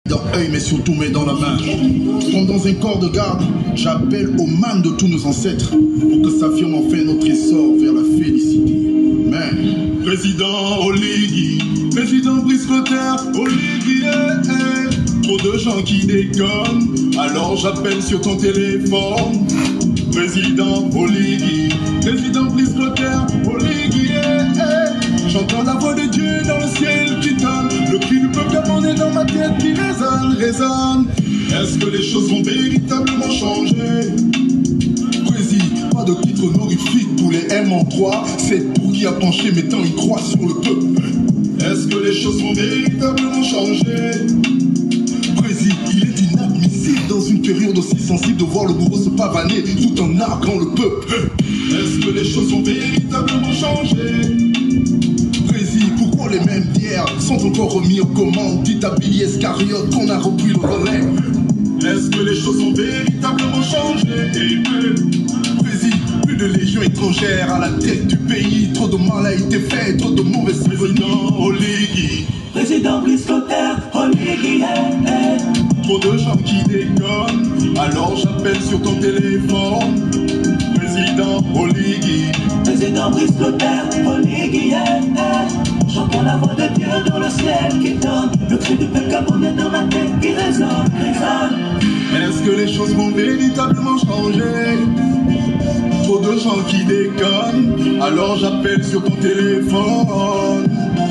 Dans l'œil, mais surtout mets dans la main. Comme dans un corps de garde, j'appelle aux mains de tous nos ancêtres pour que s'affirme enfin notre essor vers la félicité. Mais, président Oligui, président Brice Clotaire, Oligui, trop de gens qui déconnent, alors j'appelle sur ton téléphone. Président Oligui, président Brice Clotaire, Oligui, j'entends la voix de Dieu dans le ciel qui tonne, le cri du peuple gabonais dans ma tête qui résonne, résonne. Est-ce que les choses vont véritablement changer? Président, pas de titre honorifique pour les M en 3, c'est pour qui a penché mettant une croix sur le peuple. Est-ce que les choses vont véritablement changer? Président, il est inadmissible dans une période aussi sensible de voir le bourreau se pavaner tout en narguant le peuple. Est-ce que les choses vont véritablement changer? Pourquoi les mêmes d'hier sont encore remis aux commandes? Dit à Billy Escariote qu'on a repris le relais. Est-ce que les choses ont véritablement changé? Président, plus de légions étrangères à la tête du pays. Trop de mal a été fait, trop de mauvais président Oligui. Président Brice Clotaire, Oligui, trop de gens qui déconnent, alors j'appelle sur ton téléphone. Président Oligui, président Brice Clotaire, Oligui, j'entends la voix de Dieu dans le ciel qui donne, le cri du peuple gabonais dans ma tête qui résonne, résonne. Est-ce que les choses vont véritablement changer? Trop de gens qui déconnent, alors j'appelle sur ton téléphone.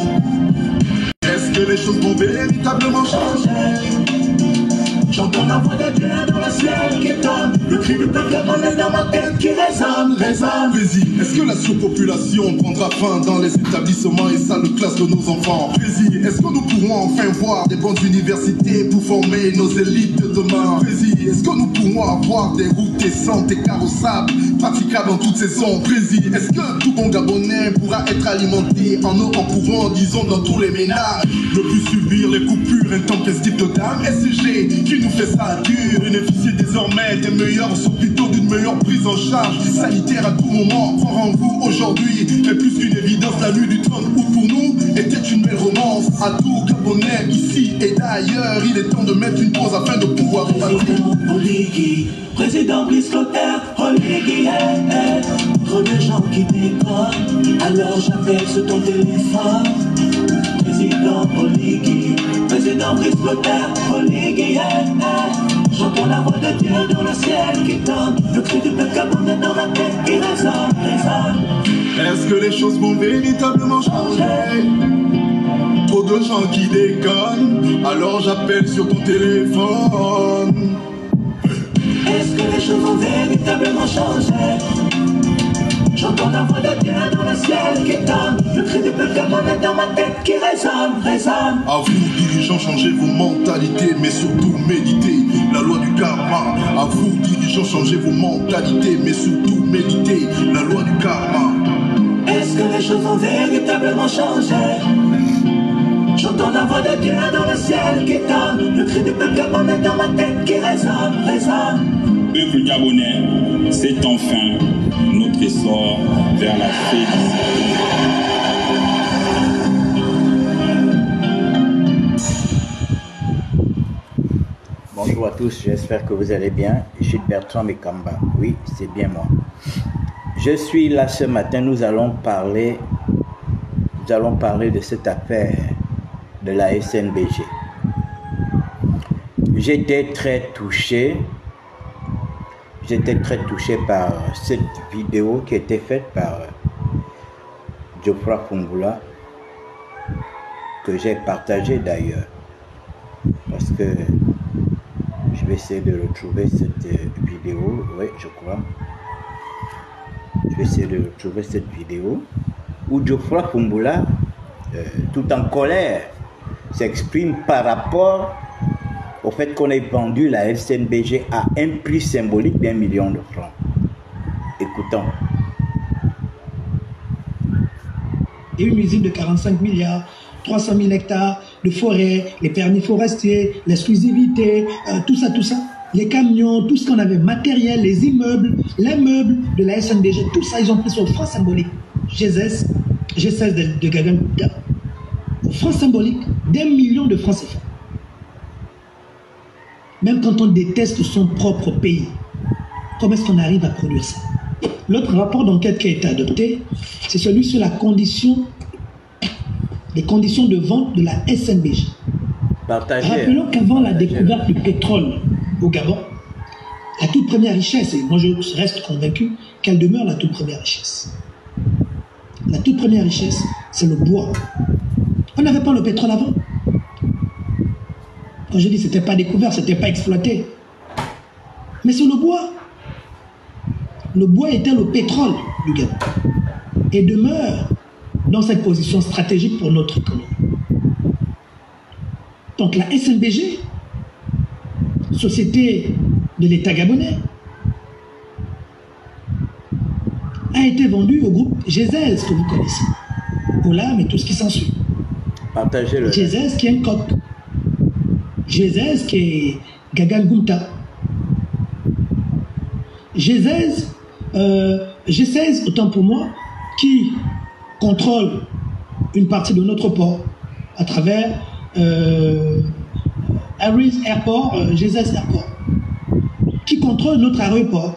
Est-ce que les choses vont véritablement changer? J'entends la voix de Dieu dans le ciel qui donne, le cri du peuple gabonais dans ma tête qui résonne, résonne. Président, est-ce que la surpopulation prendra fin dans les établissements et salles de classe de nos enfants? Président, est-ce que nous pourrons enfin voir des bonnes universités pour former nos élites de demain? Président, est-ce que nous pourrons avoir des routes décentes et carrossables, praticables en toutes saisons? Président, est-ce que tout bon Gabonais pourra être alimenté en eau en courant, disons dans tous les ménages? Ne plus subir les coupures intempestives de dames SG qui nous fait ça dur, bénéficier désormais des meilleurs hôpitaux, d'une meilleure prise en charge sanitaire à tout moment. Croire en vous aujourd'hui est plus qu'une évidence. La nuit du 30 août pour nous était une belle romance. À tout Gabonais, ici et d'ailleurs, il est temps de mettre une pause afin de pouvoir président Oligui, président Brice Clotaire, Oligui, trop de gens qui déconnent, alors j'appelle sur ton téléphone. Président Oligui, président Brice Clotaire, Oligui, j'entends la voix de Dieu dans le ciel qui donne, le cri du peuple gabonais dans ma tête qui résonne, résonne. Est-ce que les choses vont véritablement changer? Trop de gens qui déconnent, alors j'appelle sur ton téléphone. Est-ce que les choses vont véritablement changer? J'entends la voix de Dieu dans le ciel qui donne, le cri du peuple gabonais dans ma tête qui résonne, résonne. À vous, dirigeants, changez vos mentalités, mais surtout méditez la loi du karma. À vous, dirigeants, changez vos mentalités, mais surtout méditez la loi du karma. Est-ce que les choses vont véritablement changer? J'entends la voix de Dieu dans le ciel qui donne, le cri du peuple gabonais dans ma tête qui résonne, résonne. Peuple gabonais, c'est enfin notre essor vers la félicité. Bonjour à tous, j'espère que vous allez bien. Je suis Bertrand Mekamba, oui, c'est bien moi. Je suis là ce matin, nous allons parler de cette affaire de la SNBG. J'étais très touché par cette vidéo qui a été faite par Geoffroy Fungula, que j'ai partagée d'ailleurs, parce que je vais essayer de retrouver cette vidéo, oui je crois, je vais essayer de retrouver cette vidéo où Geoffroy Fungula, tout en colère, s'exprime par rapport au fait qu'on ait vendu la SNBG à un prix symbolique d'1 million de francs. Écoutons. Et une usine de 45 milliards, 300 000 hectares de forêt, les permis forestiers, l'exclusivité, tout ça, les camions, tout ce qu'on avait, matériel, les immeubles, les meubles de la SNBG, tout ça, ils ont pris sur le franc symbolique. G16 de Gagan, au franc symbolique d'1 million de francs CFA. Même quand on déteste son propre pays, comment est-ce qu'on arrive à produire ça? L'autre rapport d'enquête qui a été adopté, c'est celui sur les conditions de vente de la SNBG. Rappelons qu'avant la découverte du pétrole au Gabon, la toute première richesse, et moi je reste convaincu qu'elle demeure la toute première richesse. La toute première richesse, c'est le bois. On n'avait pas le pétrole avant. Quand je dis que ce n'était pas découvert, ce n'était pas exploité. Mais c'est le bois. Le bois était le pétrole du Gabon et demeure dans cette position stratégique pour notre économie. Donc la SNBG, société de l'État gabonais, a été vendue au groupe GESEZ que vous connaissez. Olam et tout ce qui s'ensuit. Partagez-le. GESEZ qui est un coq. GESEZ qui est Gagan Gumta. GESEZ, autant pour moi, qui contrôle une partie de notre port à travers Harris Airport, GESEZ Airport, qui contrôle notre aéroport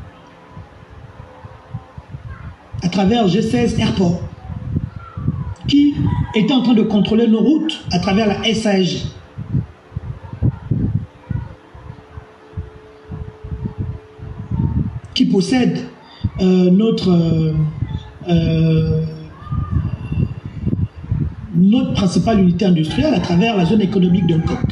à travers GESEZ Airport, qui est en train de contrôler nos routes à travers la SAG. Qui possède notre principale unité industrielle à travers la zone économique de Nkok.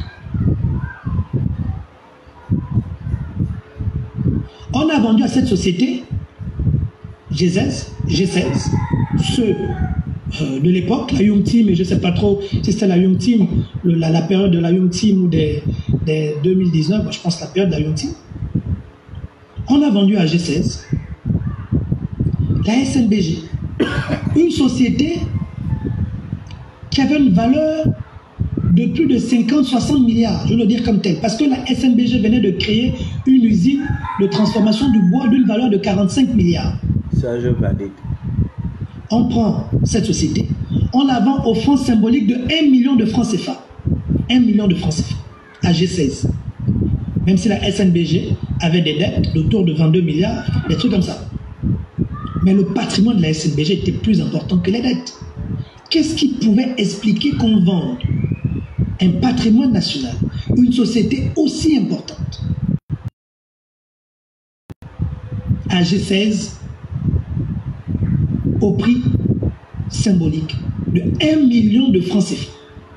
On a vendu à cette société, GESEZ, ceux de l'époque, la Young Team, et je ne sais pas trop si c'était la Young Team, la période de la Young Team ou des 2019, je pense la période de la Young Team. On a vendu à GESEZ la SNBG, une société qui avait une valeur de plus de 50-60 milliards, je veux le dire comme tel, parce que la SNBG venait de créer une usine de transformation du bois d'une valeur de 45 milliards. Ça, je valide. On prend cette société, on la vend au fonds symbolique de 1 million de francs CFA. 1 million de francs CFA à GESEZ. Même si la SNBG avait des dettes d'autour de 22 milliards, des trucs comme ça. Mais le patrimoine de la SNBG était plus important que les dettes. Qu'est-ce qui pouvait expliquer qu'on vende un patrimoine national, une société aussi importante, à GESEZ au prix symbolique de 1 million de francs CFA?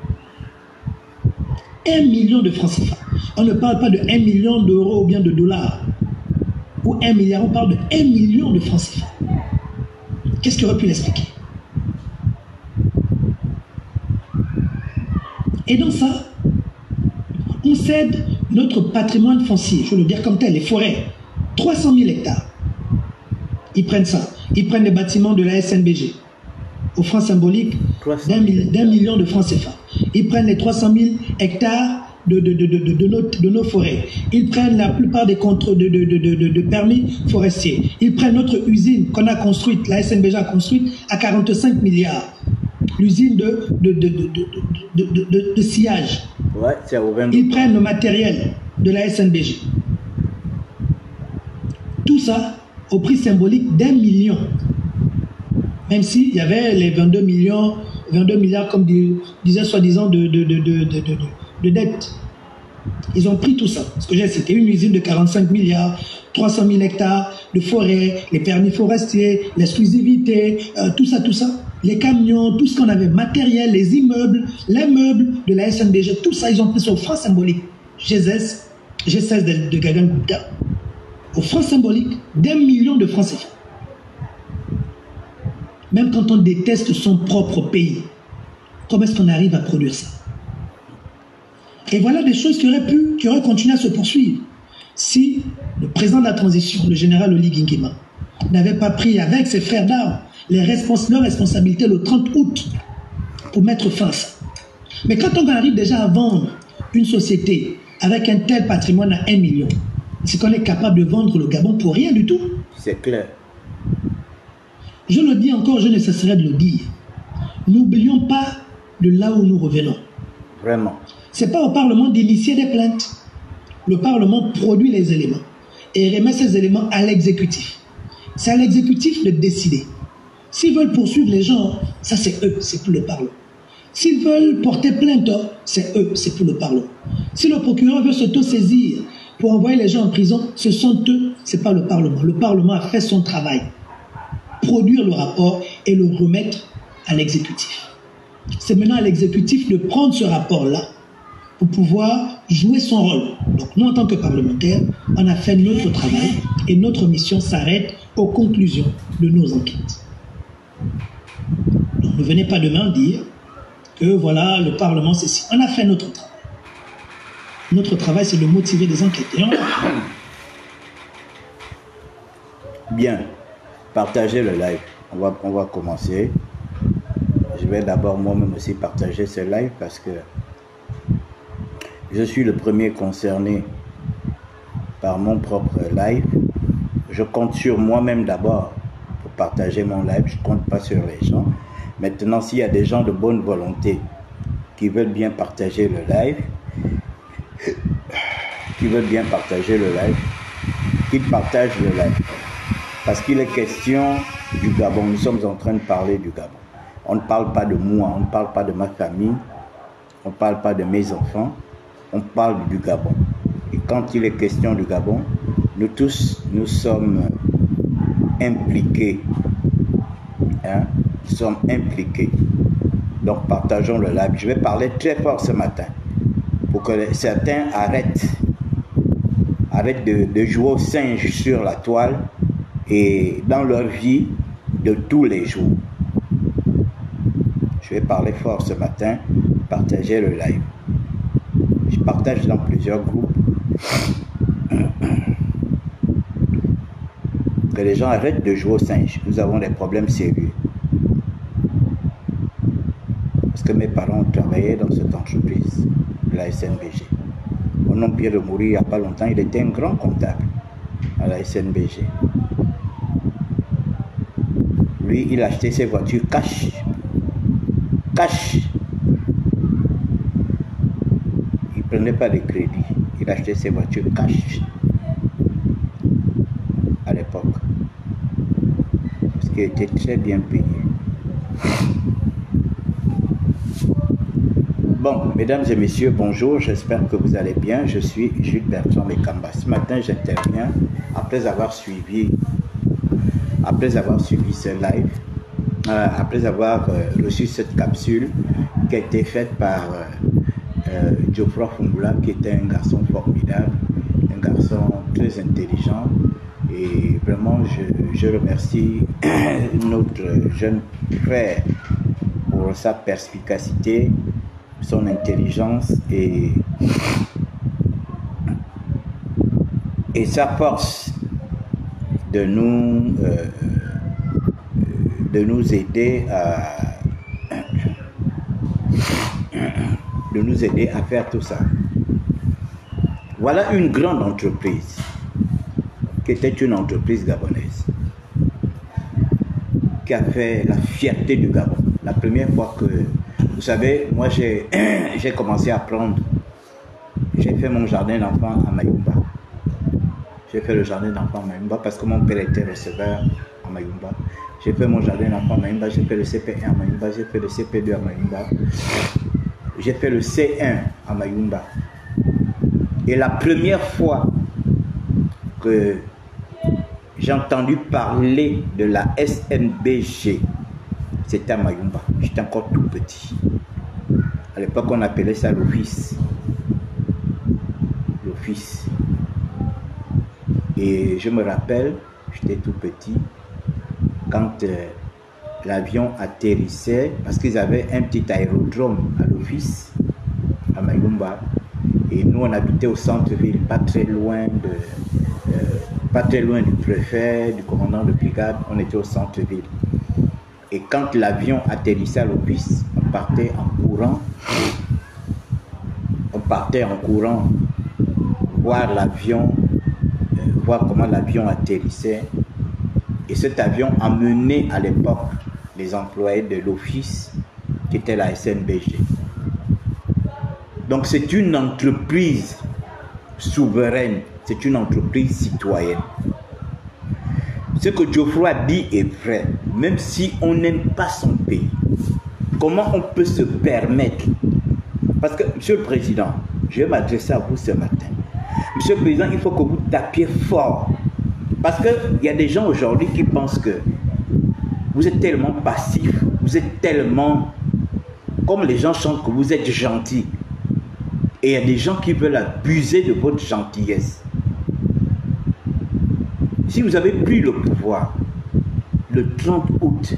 1 million de francs CFA. On ne parle pas de 1 million d'euros ou bien de dollars ou 1 milliard, on parle de 1 million de francs CFA. Qu'est-ce qui aurait pu l'expliquer? Et dans ça, on cède notre patrimoine foncier, je veux le dire comme tel, les forêts, 300 000 hectares. Ils prennent ça, ils prennent les bâtiments de la SNBG au franc symbolique d'un million de francs CFA. Ils prennent les 300 000 hectares de nos forêts. Ils prennent la plupart des de permis forestiers. Ils prennent notre usine qu'on a construite, la SNBG a construite à 45 milliards. L'usine de sillage. Ouais, c'est au 22. Ils prennent le matériel de la SNBG. Tout ça au prix symbolique d'1 million. Même s'il y avait les 22 milliards comme disait soi-disant de dettes. Ils ont pris tout ça. Ce que j'ai cité, une usine de 45 milliards, 300 000 hectares de forêt, les permis forestiers, l'exclusivité, tout ça. Les camions, tout ce qu'on avait, matériel, les immeubles, les meubles de la SNBG, tout ça, ils ont pris ça au franc symbolique. GESEZ de Gagan Gupta, au franc symbolique d'1 million de francs CFA. Même quand on déteste son propre pays, comment est-ce qu'on arrive à produire ça? Et voilà des choses qui auraient continué à se poursuivre si le président de la transition, le général Oli Nguema, n'avait pas pris avec ses frères d'armes leurs responsabilités le 30 août pour mettre fin à ça. Mais quand on arrive déjà à vendre une société avec un tel patrimoine à 1 million, c'est qu'on est capable de vendre le Gabon pour rien du tout. C'est clair. Je le dis encore, je ne cesserai de le dire. N'oublions pas de là où nous revenons. Vraiment. Ce n'est pas au Parlement d'initier des plaintes. le Parlement produit les éléments et remet ces éléments à l'exécutif. C'est à l'exécutif de décider. S'ils veulent poursuivre les gens, ça c'est eux, c'est pour le Parlement. S'ils veulent porter plainte, c'est eux, c'est pour le Parlement. Si le procureur veut s'auto-saisir pour envoyer les gens en prison, ce sont eux, c'est pas le Parlement. Le Parlement a fait son travail. Produire le rapport et le remettre à l'exécutif. C'est maintenant à l'exécutif de prendre ce rapport-là pour pouvoir jouer son rôle. Donc nous, en tant que parlementaires, on a fait notre travail et notre mission s'arrête aux conclusions de nos enquêtes. Donc ne venez pas demain dire que voilà, le Parlement, c'est si. On a fait notre travail. Notre travail, c'est de motiver des enquêtes. Et on l'a fait. Bien, partagez le live. On va commencer. Je vais d'abord moi-même aussi partager ce live parce que je suis le premier concerné par mon propre live. Je compte sur moi-même d'abord pour partager mon live. Je ne compte pas sur les gens. Maintenant, s'il y a des gens de bonne volonté qui veulent bien partager le live, qu'ils partagent le live. Parce qu'il est question du Gabon. Nous sommes en train de parler du Gabon. On ne parle pas de moi, on ne parle pas de ma famille, on ne parle pas de mes enfants, on parle du Gabon. Et quand il est question du Gabon, nous tous, nous sommes impliqués. Hein? Nous sommes impliqués. Donc partageons le live. Je vais parler très fort ce matin pour que certains arrêtent de jouer au singe sur la toile et dans leur vie de tous les jours. Je vais parler fort ce matin, partager le live. Je partage dans plusieurs groupes. Que les gens arrêtent de jouer au singe. Nous avons des problèmes sérieux. Parce que mes parents ont travaillé dans cette entreprise, la SNBG. Mon oncle vient de mourir il n'y a pas longtemps. Il était un grand comptable à la SNBG. Lui, il achetait ses voitures cash. Cash. Il ne prenait pas de crédit. Il achetait ses voitures cash. À l'époque. Parce qu'il était très bien payé. Bon, mesdames et messieurs, bonjour. J'espère que vous allez bien. Je suis Jules Bertrand Mekamba. Ce matin, j'interviens après avoir suivi ce live. Après avoir reçu cette capsule qui a été faite par Geoffroy Fungula, qui était un garçon formidable, un garçon très intelligent. Et vraiment, je remercie notre jeune frère pour sa perspicacité, son intelligence et sa force de nous aider à faire tout ça. Voilà une grande entreprise qui était une entreprise gabonaise qui a fait la fierté du Gabon. La première fois que, vous savez, moi j'ai commencé à apprendre, j'ai fait mon jardin d'enfants à Mayumba. J'ai fait le jardin d'enfants à Mayumba parce que mon père était receveur à Mayumba. J'ai fait mon jardin d'enfants à Mayumba, j'ai fait le CP1 à Mayumba, j'ai fait le CP2 à Mayumba, j'ai fait le C1 à Mayumba. Et la première fois que j'ai entendu parler de la SNBG, c'était à Mayumba. J'étais encore tout petit. À l'époque, on appelait ça l'office. L'office. Et je me rappelle, j'étais tout petit, quand l'avion atterrissait, parce qu'ils avaient un petit aérodrome à l'office, à Mayumba, et nous on habitait au centre-ville, pas très loin du préfet, du commandant de brigade, on était au centre-ville. Et quand l'avion atterrissait à l'office, on partait en courant voir l'avion, voir comment l'avion atterrissait. Et cet avion emmenait à l'époque les employés de l'office qui était la SNBG. Donc c'est une entreprise souveraine, c'est une entreprise citoyenne. Ce que Geoffroy dit est vrai, même si on n'aime pas son pays. Comment on peut se permettre? Parce que, Monsieur le Président, je vais m'adresser à vous ce matin. Monsieur le Président, il faut que vous tapiez fort. Parce qu'il y a des gens aujourd'hui qui pensent que vous êtes tellement passif, vous êtes tellement... Comme les gens chantent que vous êtes gentil. Et il y a des gens qui veulent abuser de votre gentillesse. Si vous avez pris le pouvoir le 30 août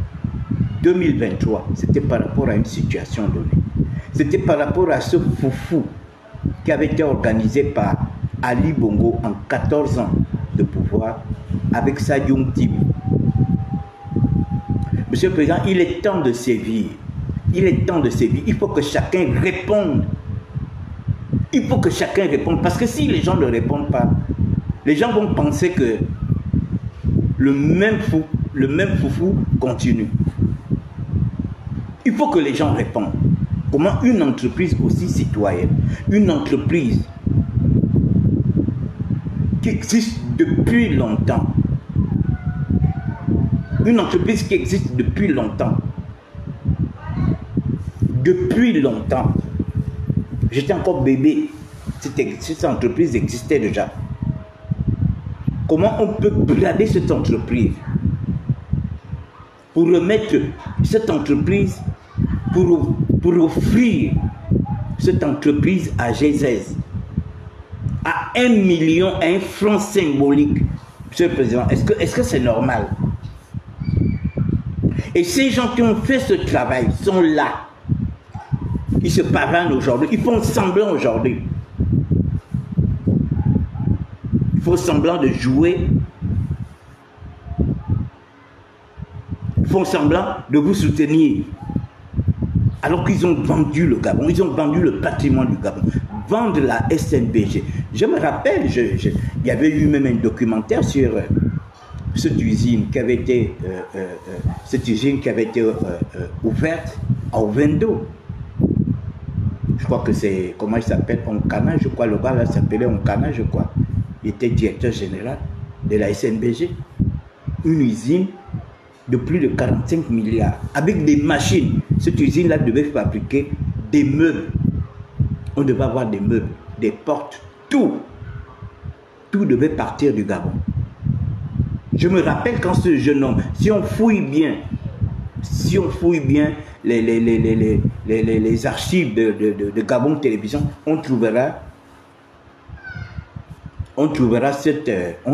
2023, c'était par rapport à une situation donnée. C'était par rapport à ce foufou qui avait été organisé par Ali Bongo en 14 ans de pouvoir avec Sayoum Tibi. Monsieur le Président, il est temps de sévir. Il est temps de sévir. Il faut que chacun réponde. Il faut que chacun réponde. Parce que si les gens ne répondent pas, les gens vont penser que le même foufou continue. Il faut que les gens répondent. Comment une entreprise aussi citoyenne, une entreprise qui existe depuis longtemps, une entreprise qui existe depuis longtemps, j'étais encore bébé, cette entreprise existait déjà. Comment on peut brader cette entreprise pour remettre cette entreprise, pour offrir cette entreprise à G16 à 1 million, à un franc symbolique? Monsieur le Président, est-ce que c'est normal? Et ces gens qui ont fait ce travail sont là. Ils se pavanent aujourd'hui, ils font semblant aujourd'hui. Ils font semblant de jouer. Ils font semblant de vous soutenir. Alors qu'ils ont vendu le Gabon, ils ont vendu le patrimoine du Gabon. Vendre la SNBG. Je me rappelle, il y avait eu même un documentaire sur cette usine qui avait été, ouverte à Ovendo. Je crois que c'est, comment il s'appelle, Onkana, je crois, le gars là s'appelait Onkana, je crois. Il était directeur général de la SNBG. Une usine de plus de 45 milliards, avec des machines. Cette usine-là devait fabriquer des meubles. On devait avoir des meubles, des portes, tout. Tout devait partir du Gabon. Je me rappelle quand ce jeune homme, si on fouille bien les archives de Gabon Télévision, on trouvera cette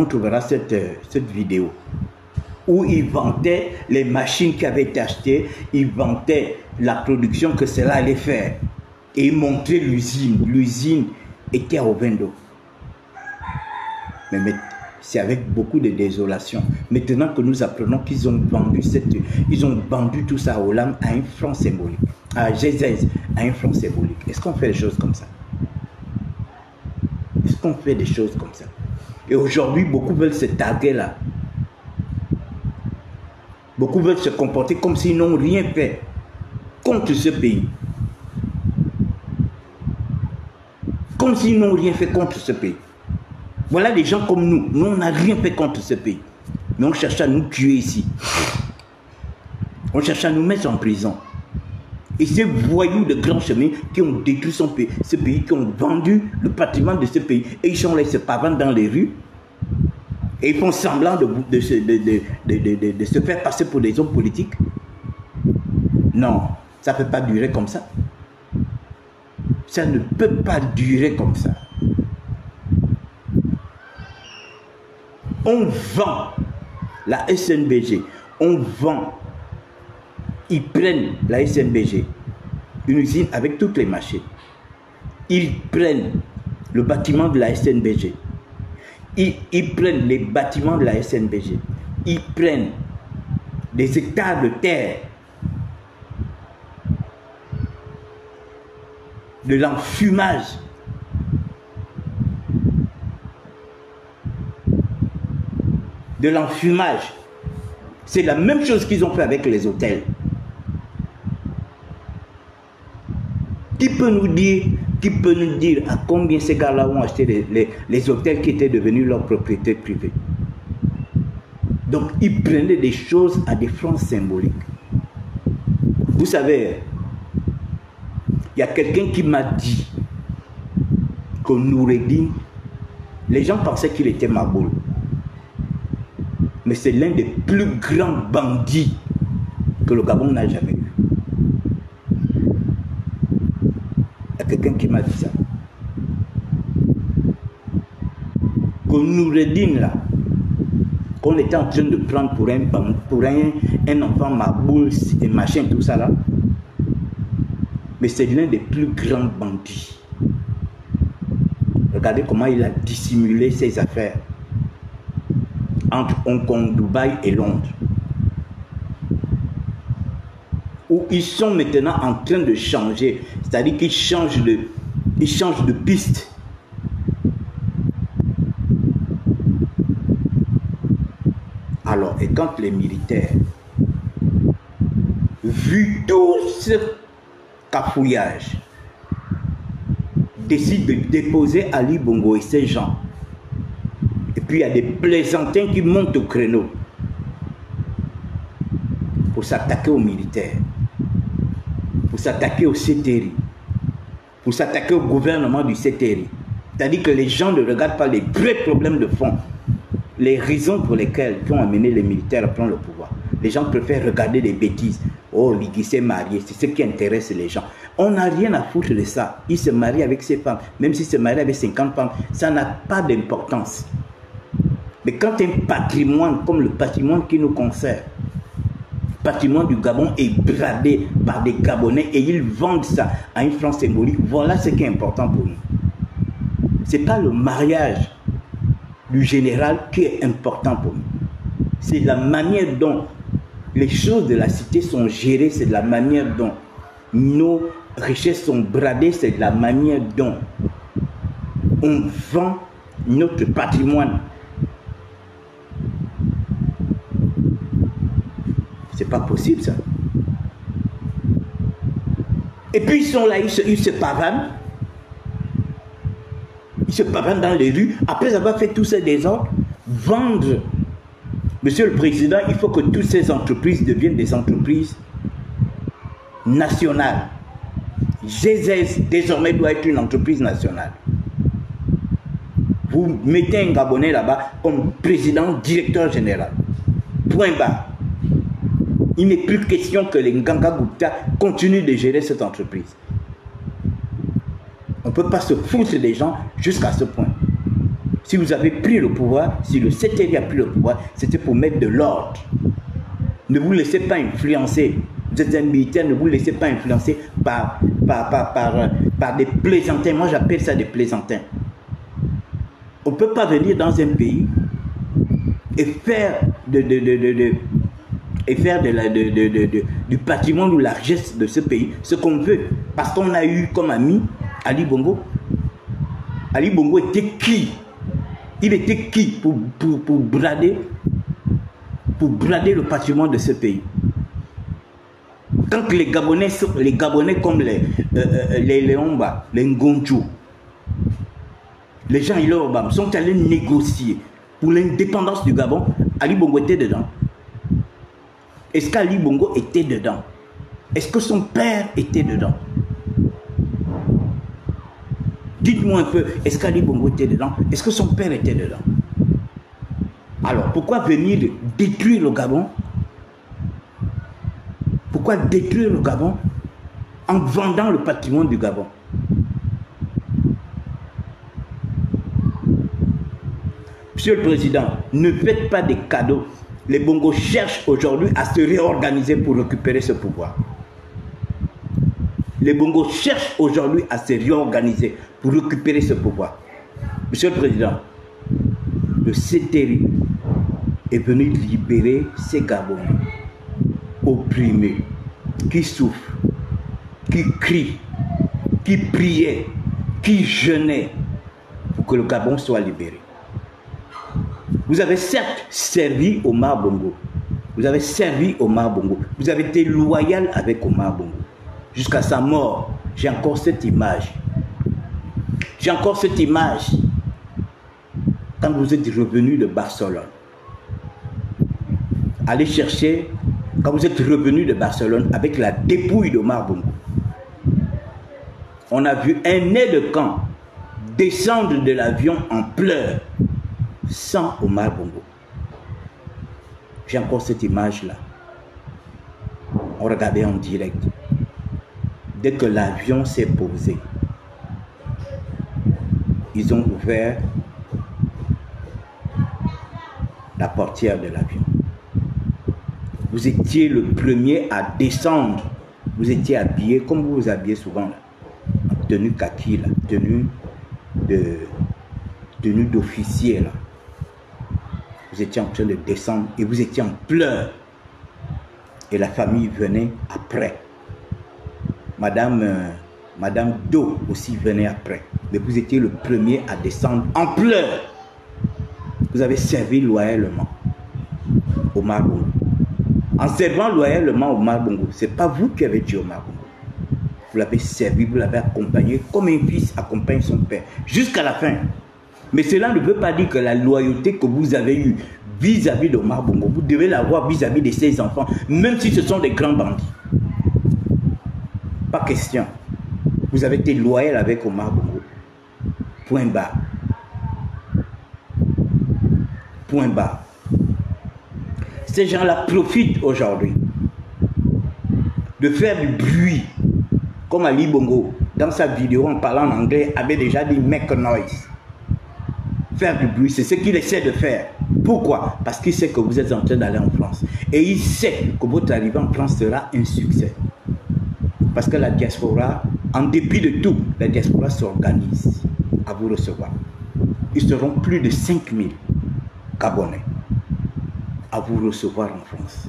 vidéo où il vantait les machines qui avaient été achetées, il vantait la production que cela allait faire et il montrait l'usine. L'usine était à Ovendo. Mais c'est avec beaucoup de désolation. Maintenant que nous apprenons qu'ils ont vendu tout ça au LAM à un franc symbolique, à G16 à un franc symbolique. Est-ce qu'on fait des choses comme ça? Est-ce qu'on fait des choses comme ça? Et aujourd'hui, beaucoup veulent se taguer là. Beaucoup veulent se comporter comme s'ils n'ont rien fait contre ce pays. Comme s'ils n'ont rien fait contre ce pays. Voilà des gens comme nous. Nous, on n'a rien fait contre ce pays. Mais on cherche à nous tuer ici. On cherche à nous mettre en prison. Et ces voyous de grands chemins qui ont détruit ce pays, qui ont vendu le patrimoine de ce pays, et ils sont là, ils se pavanent dans les rues, et ils font semblant de se faire passer pour des hommes politiques. Non, ça ne peut pas durer comme ça. Ça ne peut pas durer comme ça. On vend la SNBG, on vend, ils prennent la SNBG, une usine avec toutes les machines, ils prennent le bâtiment de la SNBG, ils prennent les bâtiments de la SNBG, ils prennent des hectares de terre, de l'enfumage. De l'enfumage. C'est la même chose qu'ils ont fait avec les hôtels. Qui peut nous dire Qui peut nous dire à combien ces gars-là ont acheté les hôtels qui étaient devenus leur propriété privée? Donc, ils prenaient des choses à des francs symboliques. Vous savez, il y a quelqu'un qui m'a dit que Noureddine, les gens pensaient qu'il était Maboul. Mais c'est l'un des plus grands bandits que le Gabon n'a jamais eu. Il y a quelqu'un qui m'a dit ça. Que Noureddine, là, qu'on était en train de prendre pour un enfant Maboul et machin, tout ça là. Mais c'est l'un des plus grands bandits. Regardez comment il a dissimulé ses affaires entre Hong Kong, Dubaï et Londres. Où ils sont maintenant en train de changer. C'est-à-dire qu'ils changent de piste. Alors, et quand les militaires, vu tout ce cafouillage, décident de déposer Ali Bongo et ses gens, et puis il y a des plaisantins qui montent au créneau pour s'attaquer aux militaires, pour s'attaquer au CTRI, pour s'attaquer au gouvernement du CTRI. C'est-à-dire que les gens ne regardent pas les vrais problèmes de fond, les raisons pour lesquelles qui ont amené les militaires à prendre le pouvoir. Les gens préfèrent regarder des bêtises. Oh, Ligui s'est marié, c'est ce qui intéresse les gens. On n'a rien à foutre de ça. Il se marie avec ses femmes, même s'il se marie avec 50 femmes, ça n'a pas d'importance. Mais quand un patrimoine comme le patrimoine qui nous concerne, le patrimoine du Gabon est bradé par des Gabonais et ils vendent ça à une franc symbolique, voilà ce qui est important pour nous. Ce n'est pas le mariage du général qui est important pour nous. C'est la manière dont les choses de la cité sont gérées, c'est de la manière dont nos richesses sont bradées, c'est de la manière dont on vend notre patrimoine. C'est pas possible ça. Et puis ils sont là, ils se pavanent. Ils se pavanent dans les rues, après avoir fait tous ces désordres, vendre. Monsieur le Président, il faut que toutes ces entreprises deviennent des entreprises nationales. GZS désormais doit être une entreprise nationale. Vous mettez un Gabonais là-bas comme président, directeur général. Point barre. Il n'est plus question que les Nganga Gupta continuent de gérer cette entreprise. On ne peut pas se foutre des gens jusqu'à ce point. Si vous avez pris le pouvoir, si le CTRI a pris le pouvoir, c'était pour mettre de l'ordre. Ne vous laissez pas influencer. Vous êtes un militaire, ne vous laissez pas influencer par des plaisantins. Moi, j'appelle ça des plaisantins. On ne peut pas venir dans un pays et faire du patrimoine ou la richesse de ce pays ce qu'on veut. Parce qu'on a eu comme ami Ali Bongo. Ali Bongo était qui? Il était qui pour brader le patrimoine de ce pays? Quand les Gabonais comme les Léomba, les Ngonjou, les gens Ilobam sont allés négocier pour l'indépendance du Gabon, Ali Bongo était dedans. Est-ce qu'Ali Bongo était dedans? Est-ce que son père était dedans? Dites-moi un peu, est-ce qu'Ali Bongo était dedans? Est-ce que son père était dedans? Alors, pourquoi venir détruire le Gabon? Pourquoi détruire le Gabon en vendant le patrimoine du Gabon? Monsieur le Président, ne faites pas des cadeaux. Les Bongos cherchent aujourd'hui à se réorganiser pour récupérer ce pouvoir. Les Bongos cherchent aujourd'hui à se réorganiser pour récupérer ce pouvoir. Monsieur le Président, le CTRI est venu libérer ces Gabonais opprimés, qui souffrent, qui crient, qui priaient, qui jeûnaient pour que le Gabon soit libéré. Vous avez certes servi Omar Bongo. Vous avez servi Omar Bongo. Vous avez été loyal avec Omar Bongo. Jusqu'à sa mort, j'ai encore cette image. J'ai encore cette image quand vous êtes revenu de Barcelone. Allez chercher, quand vous êtes revenu de Barcelone avec la dépouille d'Omar Bongo. On a vu un aide de camp descendre de l'avion en pleurs sans Omar Bongo. J'ai encore cette image-là. On regardait en direct. Dès que l'avion s'est posé, ils ont ouvert la portière de l'avion. Vous étiez le premier à descendre. Vous étiez habillé comme vous vous habillez souvent là. En tenue kaki là, tenue d'officier là. Vous étiez en train de descendre et vous étiez en pleurs. Et la famille venait après. Madame Do aussi venait après. Mais vous étiez le premier à descendre en pleurs. Vous avez servi loyalement Omar Bongo. En servant loyalement Omar Bongo, ce n'est pas vous qui avez tué Omar Bongo. Vous l'avez servi, vous l'avez accompagné comme un fils accompagne son père. Jusqu'à la fin. Mais cela ne veut pas dire que la loyauté que vous avez eue vis-à-vis d'Omar Bongo, vous devez l'avoir vis-à-vis de ses enfants, même si ce sont des grands bandits. Pas question. Vous avez été loyal avec Omar Bongo. Point barre. Point barre. Ces gens-là profitent aujourd'hui de faire du bruit, comme Ali Bongo, dans sa vidéo en parlant en anglais, avait déjà dit make a noise. Faire du bruit, c'est ce qu'il essaie de faire. Pourquoi? Parce qu'il sait que vous êtes en train d'aller en France. Et il sait que votre arrivée en France sera un succès. Parce que la diaspora, en dépit de tout, la diaspora s'organise à vous recevoir. Ils seront plus de 5000 Gabonais à vous recevoir en France.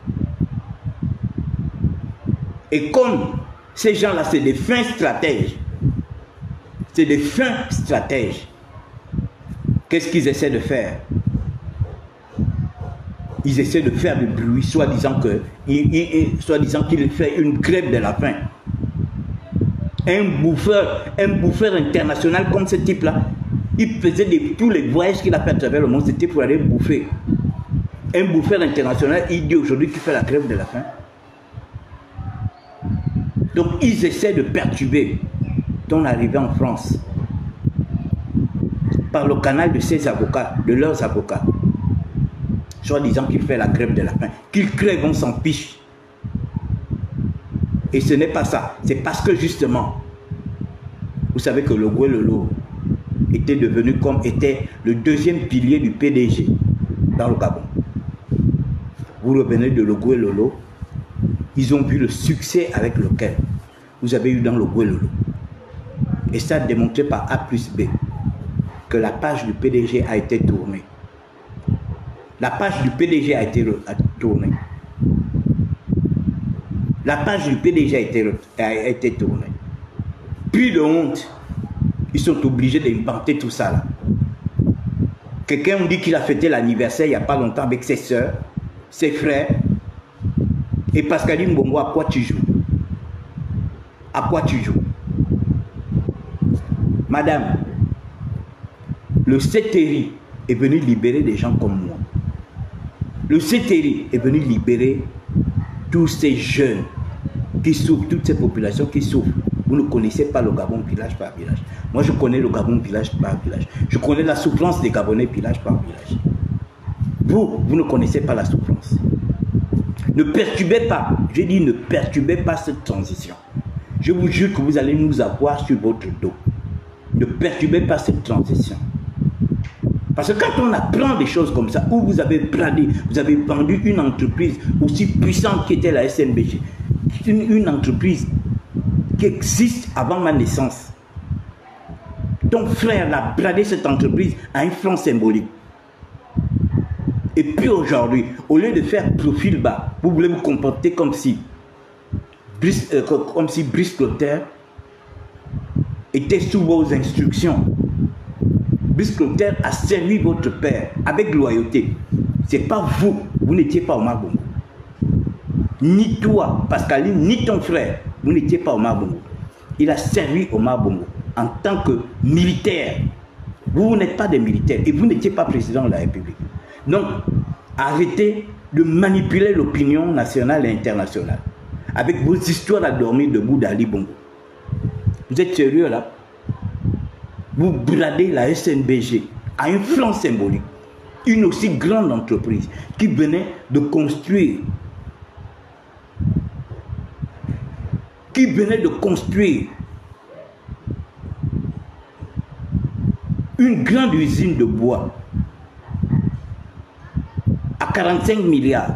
Et comme ces gens-là, c'est des fins stratèges, c'est des fins stratèges, qu'est-ce qu'ils essaient de faire? Ils essaient de faire du bruit, soi-disant qu'il fait une grève de la faim. Un bouffeur international comme ce type-là, il faisait tous les voyages qu'il a fait à travers le monde, c'était pour aller bouffer. Un bouffeur international, il dit aujourd'hui qu'il fait la grève de la faim. Donc ils essaient de perturber ton arrivée en France par le canal de ses avocats, de leurs avocats, soi-disant qu'il fait la grève de la faim. Qu'ils crèvent, on s'en fiche. Et ce n'est pas ça. C'est parce que justement, vous savez que le Gouelolo était le deuxième pilier du PDG dans le Gabon. Vous revenez de le Gouelolo, ils ont vu le succès avec lequel vous avez eu dans le Gouelolo. Et ça démontré par A plus B que la page du PDG a été tournée. La page du PDG a été tournée. La page du PDG a été tournée. Plus de honte. Ils sont obligés d'inventer tout ça là. Quelqu'un me dit qu'il a fêté l'anniversaire il n'y a pas longtemps avec ses soeurs, ses frères. Et Pascaline Bongo, à quoi tu joues? À quoi tu joues? Madame, le CTRI est venu libérer des gens comme moi. Le CTRI est venu libérer tous ces jeunes qui souffrent, toutes ces populations qui souffrent. Vous ne connaissez pas le Gabon village par village. Moi, je connais le Gabon village par village. Je connais la souffrance des Gabonais village par village. Vous ne connaissez pas la souffrance. Ne perturbez pas, je dis ne perturbez pas cette transition. Je vous jure que vous allez nous avoir sur votre dos. Ne perturbez pas cette transition. Parce que quand on apprend des choses comme ça, où vous avez bradé, vous avez vendu une entreprise aussi puissante qu'était la SNBG, une entreprise qui existe avant ma naissance. Ton frère a bradé cette entreprise à un franc symbolique. Et puis aujourd'hui, au lieu de faire profil bas, vous voulez vous comporter comme si Brice Clotaire était sous vos instructions. Brice Clotaire a servi votre père avec loyauté. Ce n'est pas vous, vous n'étiez pas Omar Bongo. Ni toi, Pascaline, ni ton frère, vous n'étiez pas Omar Bongo. Il a servi Omar Bongo en tant que militaire. Vous n'êtes pas des militaires et vous n'étiez pas président de la République. Donc, arrêtez de manipuler l'opinion nationale et internationale avec vos histoires à dormir debout d'Ali Bongo. Vous êtes sérieux là? Vous bradez la SNBG à un flanc symbolique. Une aussi grande entreprise qui venait de construire une grande usine de bois à 45 milliards.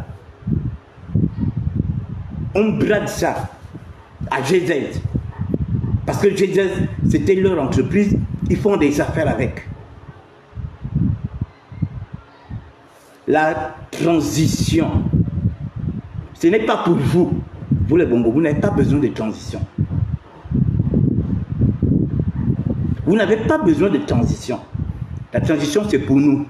On brade ça à GZ. Parce que GZ, c'était leur entreprise, ils font des affaires avec. La transition, ce n'est pas pour vous. Vous les Bongo, vous n'avez pas besoin de transition. Vous n'avez pas besoin de transition. La transition, c'est pour nous.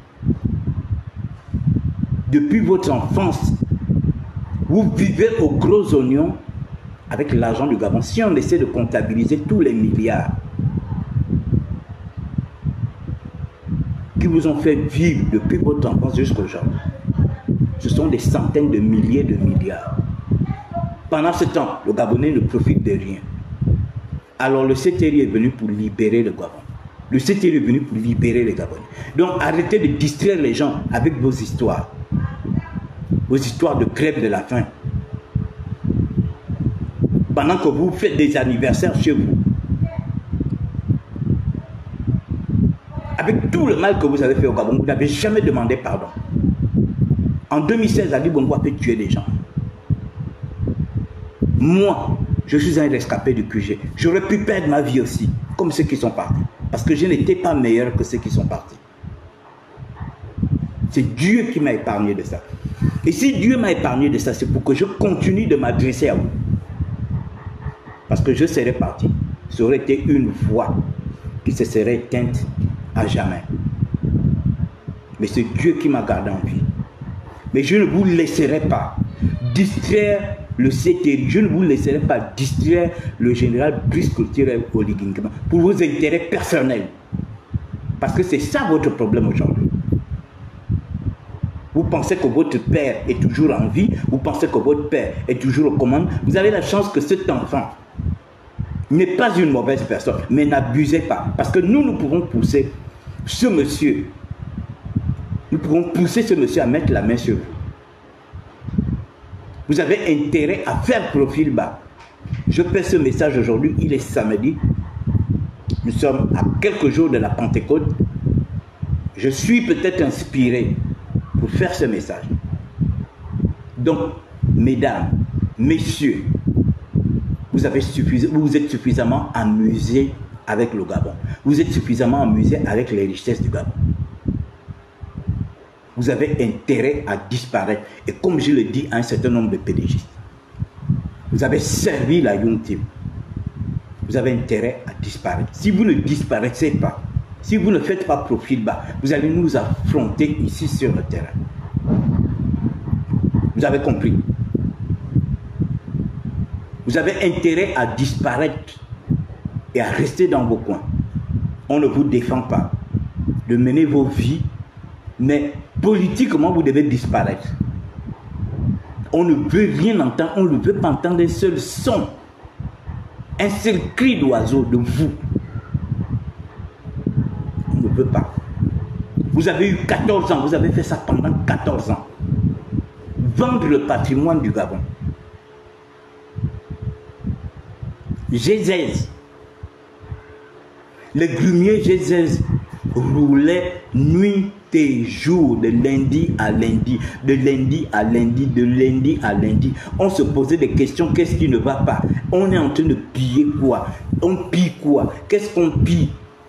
Depuis votre enfance, vous vivez aux gros oignons avec l'argent du Gabon. Si on essaie de comptabiliser tous les milliards qui vous ont fait vivre depuis votre enfance jusqu'à aujourd'hui, ce sont des centaines de milliers de milliards. Pendant ce temps, le Gabonais ne profite de rien. Alors le CTRI est venu pour libérer le Gabon. Le CTRI est venu pour libérer les Gabonais. Donc arrêtez de distraire les gens avec vos histoires. Vos histoires de grève de la faim. Pendant que vous faites des anniversaires chez vous. Avec tout le mal que vous avez fait au Gabon, vous n'avez jamais demandé pardon. En 2016, Ali Bongo a fait tuer des gens. Moi, je suis un rescapé du QG. J'aurais pu perdre ma vie aussi, comme ceux qui sont partis. Parce que je n'étais pas meilleur que ceux qui sont partis. C'est Dieu qui m'a épargné de ça. Et si Dieu m'a épargné de ça, c'est pour que je continue de m'adresser à vous. Parce que je serais parti. Ça aurait été une voix qui se serait éteinte à jamais. Mais c'est Dieu qui m'a gardé en vie. Mais je ne vous laisserai pas distraire le CTRI. Je ne vous laisserai pas distraire le général Brice Clotilde Oligui Nguema pour vos intérêts personnels. Parce que c'est ça votre problème aujourd'hui. Vous pensez que votre père est toujours en vie. Vous pensez que votre père est toujours aux commandes. Vous avez la chance que cet enfant n'est pas une mauvaise personne. Mais n'abusez pas. Parce que nous pouvons pousser ce monsieur. Nous pouvons pousser ce monsieur à mettre la main sur vous. Vous avez intérêt à faire profil bas. Je fais ce message aujourd'hui, il est samedi. Nous sommes à quelques jours de la Pentecôte. Je suis peut-être inspiré pour faire ce message. Donc, mesdames, messieurs, vous êtes suffisamment amusés avec le Gabon. Vous êtes suffisamment amusés avec les richesses du Gabon. Vous avez intérêt à disparaître. Et comme je le dis à un certain nombre de PDGistes, vous avez servi la Young Team. Vous avez intérêt à disparaître. Si vous ne disparaissez pas, si vous ne faites pas profil bas, vous allez nous affronter ici sur le terrain. Vous avez compris? Vous avez intérêt à disparaître et à rester dans vos coins. On ne vous défend pas de mener vos vies, mais politiquement, vous devez disparaître. On ne veut rien entendre, on ne veut pas entendre un seul son, un seul cri d'oiseau de vous. On ne veut pas. Vous avez eu 14 ans, vous avez fait ça pendant 14 ans. Vendre le patrimoine du Gabon. G16. Les grumiers G16 roulaient nuit et jour, de lundi à lundi, de lundi à lundi, de lundi à lundi. On se posait des questions, qu'est-ce qui ne va pas? On est en train de piller quoi? On pille quoi? Qu'est-ce qu'on pille?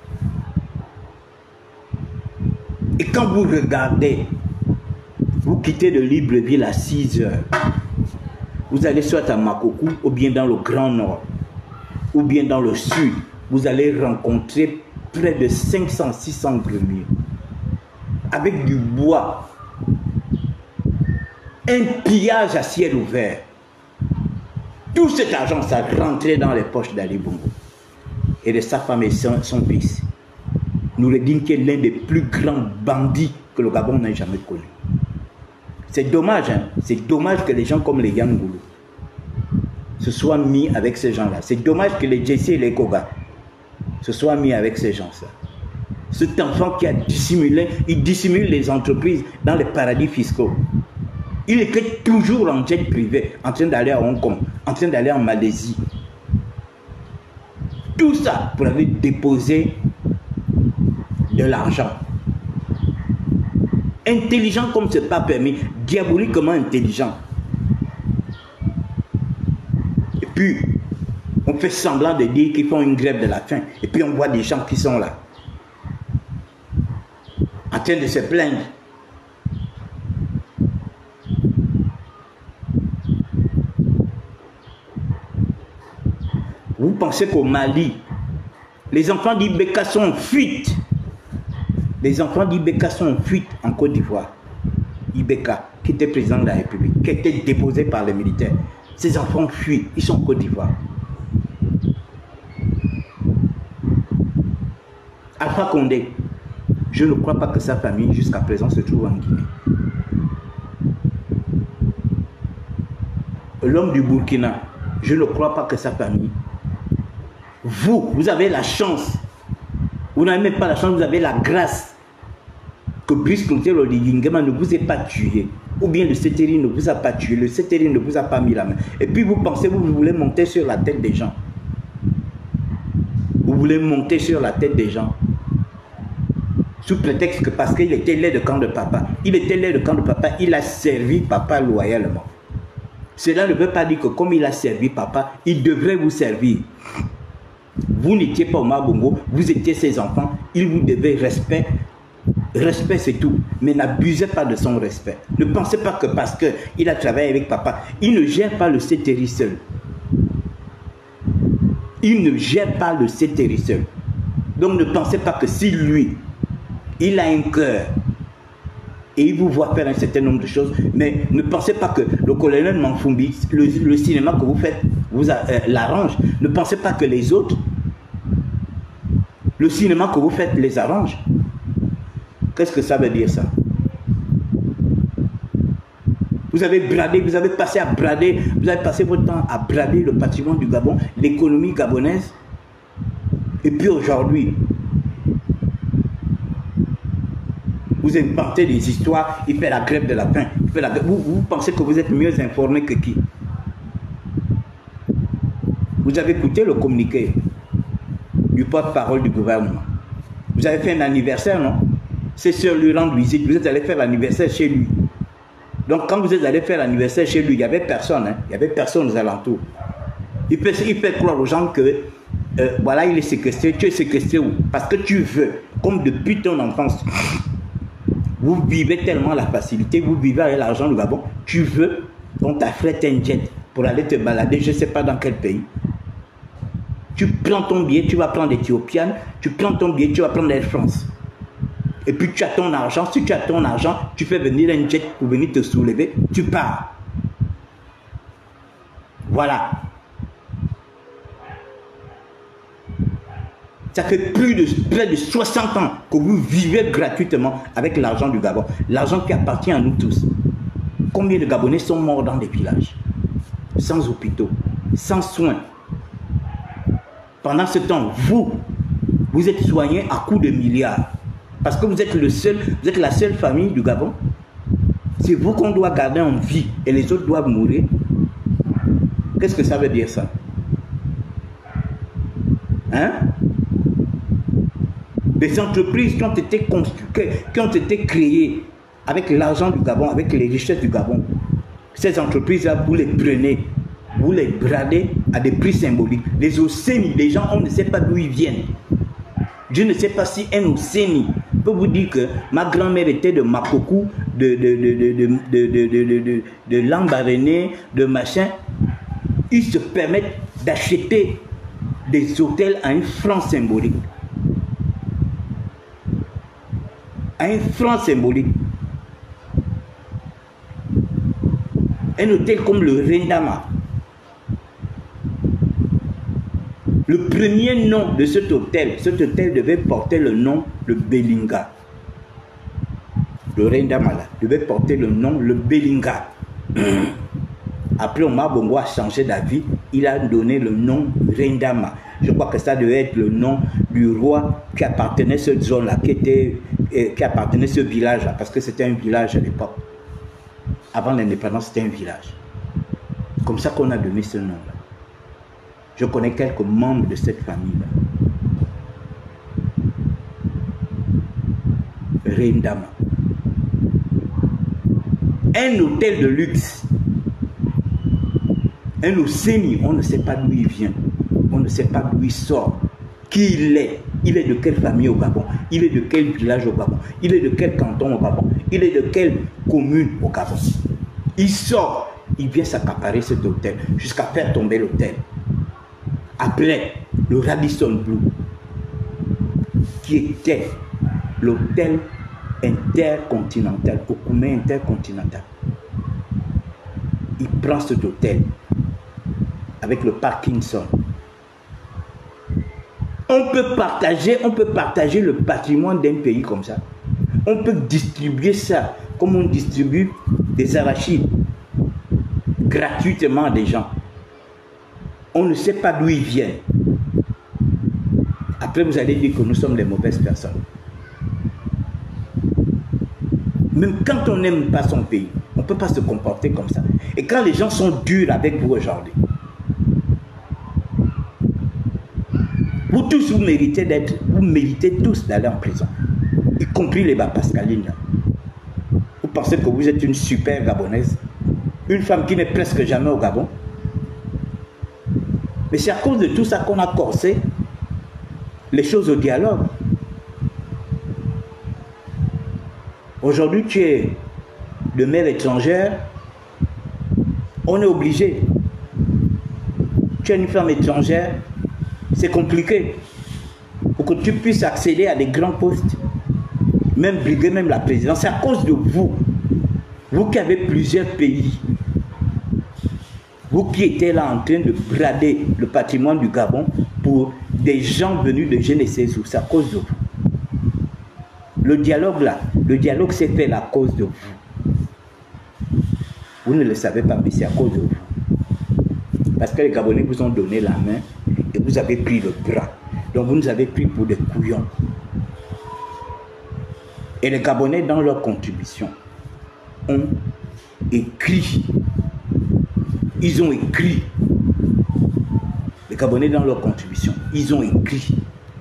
Et quand vous regardez, vous quittez de Libreville à 6 heures, vous allez soit à Makokou, ou bien dans le Grand Nord, ou bien dans le Sud, vous allez rencontrer près de 500-600 grumiers. Avec du bois, un pillage à ciel ouvert. Tout cet argent, ça rentrait dans les poches d'Ali Bongo. et de sa femme et son fils. Noureddine qui est l'un des plus grands bandits que le Gabon n'a jamais connu. C'est dommage, hein? C'est dommage que les gens comme les Yangoulou se soient mis avec ces gens-là. C'est dommage que les Jesse et les Koga se soient mis avec ces gens-là. Cet enfant qui a dissimulé, il dissimule les entreprises dans les paradis fiscaux. Il était toujours en jet privé, en train d'aller à Hong Kong, en train d'aller en Malaisie. Tout ça pour aller déposer de l'argent. Intelligent comme ce n'est pas permis, diaboliquement intelligent. Et puis, on fait semblant de dire qu'ils font une grève de la faim. Et puis on voit des gens qui sont là, en train de se plaindre. Vous pensez qu'au Mali, les enfants d'Ibeka sont en fuite. Les enfants d'Ibeka sont en fuite en Côte d'Ivoire. Ibeka, qui était président de la République, qui était déposé par les militaires. Ces enfants fuient, ils sont en Côte d'Ivoire. Alpha Condé, je ne crois pas que sa famille, jusqu'à présent, se trouve en Guinée. L'homme du Burkina, je ne crois pas que sa famille. Vous avez la chance. Vous n'avez même pas la chance, vous avez la grâce que Brice Clotaire Oligingema ne vous ait pas tué. Ou bien le Céteri ne vous a pas tué, le Céteri ne vous a pas mis la main. Et puis vous pensez, vous voulez monter sur la tête des gens. Vous voulez monter sur la tête des gens. Sous prétexte que parce qu'il était l'aide de camp de papa. Il était l'aide de camp de papa, il a servi papa loyalement. Cela ne veut pas dire que comme il a servi papa, il devrait vous servir. Vous n'étiez pas au Mabongo, vous étiez ses enfants, il vous devait respect. Respect c'est tout, mais n'abusez pas de son respect. Ne pensez pas que parce qu'il a travaillé avec papa, il ne gère pas le Céteri seul. Il ne gère pas le Céteri seul. Donc ne pensez pas que si lui, il a un cœur et il vous voit faire un certain nombre de choses, mais ne pensez pas que le colonel Manfumbi, le cinéma que vous faites, vous l'arrange. Ne pensez pas que les autres, le cinéma que vous faites les arrange. Qu'est-ce que ça veut dire ça? Vous avez bradé, vous avez passé à brader, vous avez passé votre temps à brader le patrimoine du Gabon, l'économie gabonaise. Et puis aujourd'hui, vous inventez des histoires, il fait la grève de la faim. Vous pensez que vous êtes mieux informé que qui? Vous avez écouté le communiqué du porte-parole du gouvernement. Vous avez fait un anniversaire, non? C'est sur lui rendre visite, vous êtes allé faire l'anniversaire chez lui. Donc quand vous êtes allé faire l'anniversaire chez lui, il n'y avait personne, hein? Il n'y avait personne aux alentours. Il fait croire aux gens que voilà, il est séquestré. Tu es séquestré où? Parce que tu veux, comme depuis ton enfance, vous vivez tellement la facilité, vous vivez avec l'argent du Gabon, tu veux, on t'affrète un jet pour aller te balader, je ne sais pas dans quel pays. Tu prends ton billet, tu vas prendre l'Ethiopian, tu prends ton billet, tu vas prendre Air France. Et puis tu as ton argent, si tu as ton argent, tu fais venir un jet pour venir te soulever, tu pars. Voilà. Ça fait près de 60 ans que vous vivez gratuitement avec l'argent du Gabon. L'argent qui appartient à nous tous. Combien de Gabonais sont morts dans des villages? Sans hôpitaux, sans soins. Pendant ce temps, vous êtes soignés à coups de milliards. Parce que vous êtes la seule famille du Gabon. C'est vous qu'on doit garder en vie et les autres doivent mourir. Qu'est-ce que ça veut dire ça? Hein? Des entreprises qui ont été créées avec l'argent du Gabon, avec les richesses du Gabon. Ces entreprises-là, vous les prenez, vous les bradez à des prix symboliques. Les Océnies, les gens, on ne sait pas d'où ils viennent. Je ne sais pas si un Océnie peut vous dire que ma grand-mère était de Makokou, de Lambaréné, de machin. Ils se permettent d'acheter des hôtels à un franc symbolique. À un franc symbolique. Un hôtel comme le Rendama. Le premier nom de cet hôtel devait porter le nom de Belinga. Le Rendama devait porter le nom le Belinga. Après, Omar Bongo a changé d'avis. Il a donné le nom Rendama. Je crois que ça devait être le nom du roi qui appartenait à cette zone-là, qui appartenait à ce village-là, parce que c'était un village à l'époque. Avant l'indépendance, c'était un village. Comme ça qu'on a donné ce nom-là. Je connais quelques membres de cette famille-là. Rendama. Un hôtel de luxe. Un Ossémi, on ne sait pas d'où il vient. On ne sait pas d'où il sort. Qui il est. Il est de quelle famille au Gabon. Il est de quel village au Gabon. Il est de quel canton au Gabon. Il est de quelle commune au Gabon. Il sort. Il vient s'accaparer cet hôtel jusqu'à faire tomber l'hôtel. Après, le Radisson Blu, qui était l'hôtel intercontinental, Okume intercontinental. Il prend cet hôtel avec le Parkinson. On peut partager le patrimoine d'un pays comme ça. On peut distribuer ça comme on distribue des arachides gratuitement à des gens. On ne sait pas d'où ils viennent. Après, vous allez dire que nous sommes les mauvaises personnes. Même quand on n'aime pas son pays, on ne peut pas se comporter comme ça. Et quand les gens sont durs avec vous aujourd'hui, vous tous, vous méritez tous d'aller en prison. Y compris les Bapascalines. Vous pensez que vous êtes une super Gabonaise, une femme qui n'est presque jamais au Gabon. Mais c'est à cause de tout ça qu'on a corsé les choses au dialogue. Aujourd'hui, tu es de mère étrangère, on est obligé. Tu es une femme étrangère, c'est compliqué. Pour que tu puisses accéder à des grands postes, même briguer même la présidence, c'est à cause de vous. Vous qui avez plusieurs pays. Vous qui étiez là en train de brader le patrimoine du Gabon pour des gens venus de je ne sais où, c'est à cause de vous. Le dialogue là, le dialogue s'est fait à cause de vous. Vous ne le savez pas, mais c'est à cause de vous. Parce que les Gabonais vous ont donné la main et vous avez pris le bras. Donc vous nous avez pris pour des couillons. Et les Gabonais, dans leur contribution, ont écrit. Ils ont écrit. Les Gabonais, dans leur contribution, ils ont écrit.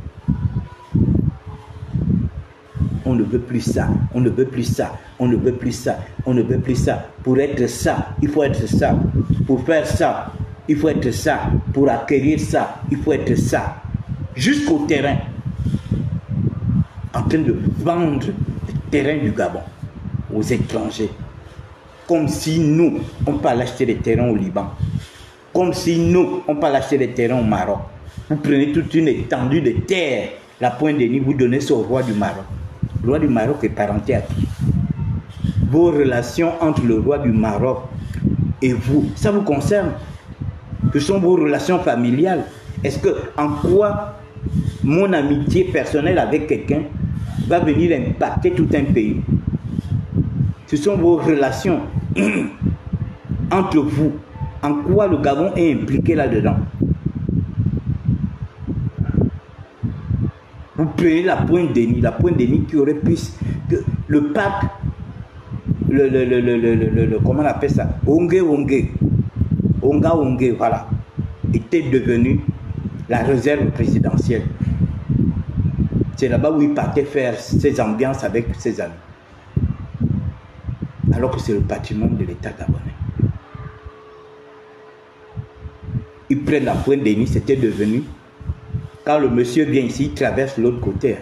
On ne veut plus ça, on ne veut plus ça, on ne veut plus ça, on ne veut plus ça. Pour être ça, il faut être ça. Pour faire ça, il faut être ça. Pour acquérir ça, il faut être ça. Jusqu'au terrain. En train de vendre le terrain du Gabon aux étrangers. Comme si nous, on peut aller acheter des terrains au Liban. Comme si nous, on peut aller acheter des terrains au Maroc. Vous prenez toute une étendue de terre, la Pointe-Denis, vous donnez ça au roi du Maroc. Le roi du Maroc est parenté à qui? Vos relations entre le roi du Maroc et vous, ça vous concerne? Ce sont vos relations familiales. Est-ce que, en quoi mon amitié personnelle avec quelqu'un va venir impacter tout un pays? Ce sont vos relations entre vous. En quoi le Gabon est impliqué là-dedans? Vous prenez la Pointe-Denis qui aurait pu... Le parc, comment on appelle ça? Onga, voilà, était devenu la réserve présidentielle. C'est là-bas où il partait faire ses ambiances avec ses amis. Alors que c'est le patrimoine de l'État gabonais. Ils prennent la Pointe-Denis, c'était devenu... Quand le monsieur vient ici, il traverse l'autre côté.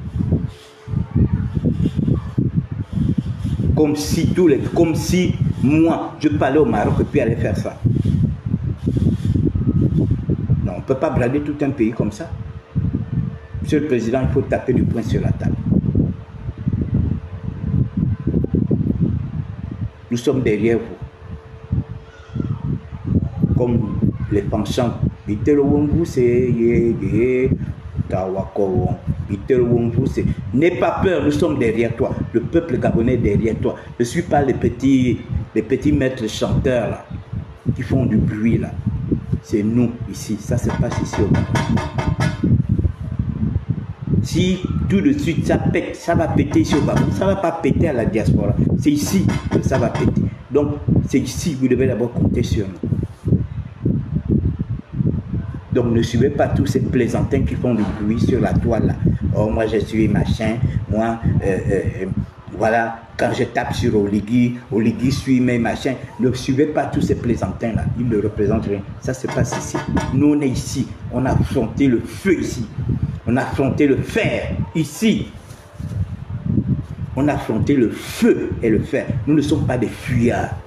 Comme si moi, je parlais au Maroc et puis aller faire ça. Non, on ne peut pas brader tout un pays comme ça. Monsieur le Président, il faut taper du poing sur la table. Nous sommes derrière vous. Comme les penchants N'aie pas peur, nous sommes derrière toi. Le peuple gabonais est derrière toi. Ne suis pas les petits maîtres chanteurs là, qui font du bruit là. C'est nous ici. Ça se passe ici au Gabon. Si tout de suite ça pète, ça va péter ici au Gabon. Ça ne va pas péter à la diaspora. C'est ici que ça va péter. Donc c'est ici que vous devez d'abord compter sur nous. Donc ne suivez pas tous ces plaisantins qui font du bruit sur la toile là. Oh moi je suis machin, moi voilà, quand je tape sur Oligui suit mes machins. Ne suivez pas tous ces plaisantins là, ils ne représentent rien. Ça se passe ici. Nous on est ici, on a affronté le feu ici. On a affronté le fer ici. On a affronté le feu et le fer. Nous ne sommes pas des fuyards.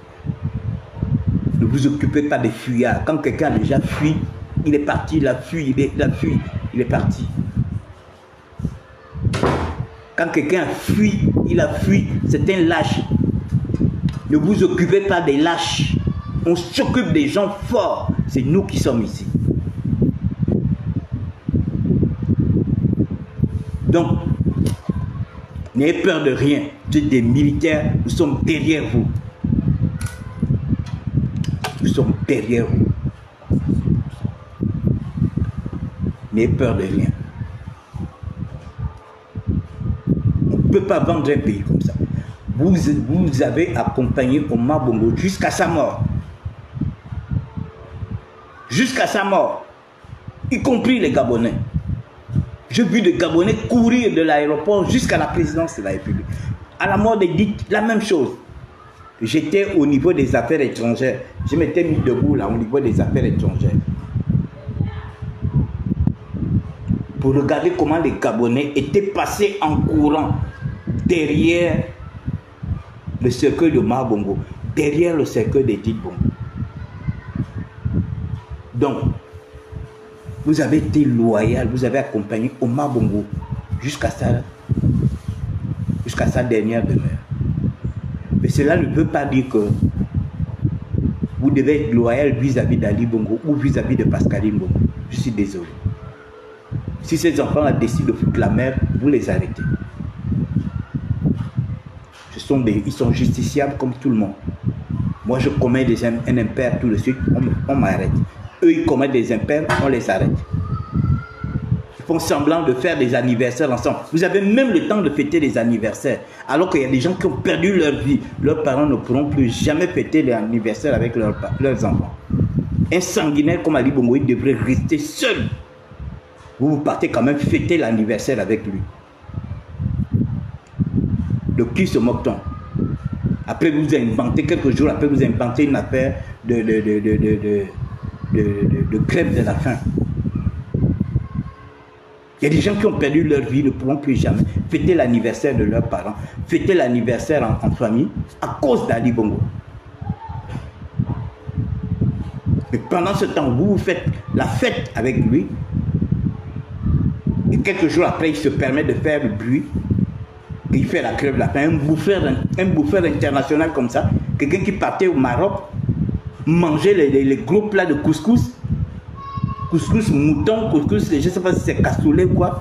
Ne vous occupez pas des fuyards. Quand quelqu'un a déjà fui, il est parti, il a fui, il est parti. Quand quelqu'un a fui, il a fui, c'est un lâche. Ne vous occupez pas des lâches. On s'occupe des gens forts. C'est nous qui sommes ici. Donc, n'ayez peur de rien. Vous êtes des militaires, nous sommes derrière vous. Nous sommes derrière vous. N'ayez peur de rien. On ne peut pas vendre un pays comme ça. Vous avez accompagné Omar Bongo jusqu'à sa mort. Jusqu'à sa mort. Y compris les Gabonais. J'ai vu des Gabonais courir de l'aéroport jusqu'à la présidence de la République. À la mort des Dites, la même chose. J'étais au niveau des affaires étrangères. Je m'étais mis debout là, au niveau des affaires étrangères. Pour regarder comment les Gabonais étaient passés en courant derrière le cercueil de Omar Bongo, derrière le cercueil des Dites Bongo. Donc, vous avez été loyal, vous avez accompagné Omar Bongo jusqu'à sa dernière demeure. Mais cela ne veut pas dire que vous devez être loyal vis-à-vis d'Ali Bongo ou vis-à-vis de Pascaline Bongo. Je suis désolé. Si ces enfants-là décident de foutre la mer, vous les arrêtez. Ils sont justiciables comme tout le monde. Moi, je commets un impair tout de suite, on m'arrête. Eux, ils commettent des impairs, on les arrête. Ils font semblant de faire des anniversaires ensemble. Vous avez même le temps de fêter des anniversaires. Alors qu'il y a des gens qui ont perdu leur vie. Leurs parents ne pourront plus jamais fêter les anniversaires avec leurs enfants. Un sanguinaire comme Ali Bongo, il devrait rester seul. Vous partez quand même fêter l'anniversaire avec lui. De qui se moque-t-on? Après, vous inventez, quelques jours après, vous inventez une affaire de grève de la faim. Il y a des gens qui ont perdu leur vie, ne pourront plus jamais fêter l'anniversaire de leurs parents, fêter l'anniversaire en famille à cause d'Ali Bongo. Et pendant ce temps, vous faites la fête avec lui. Et quelques jours après, il se permet de faire le bruit. Et il fait la grève de la faim. Un bouffeur international comme ça, quelqu'un qui partait au Maroc, manger les gros plats de couscous, couscous mouton, couscous, je ne sais pas si c'est cassoulet ou quoi.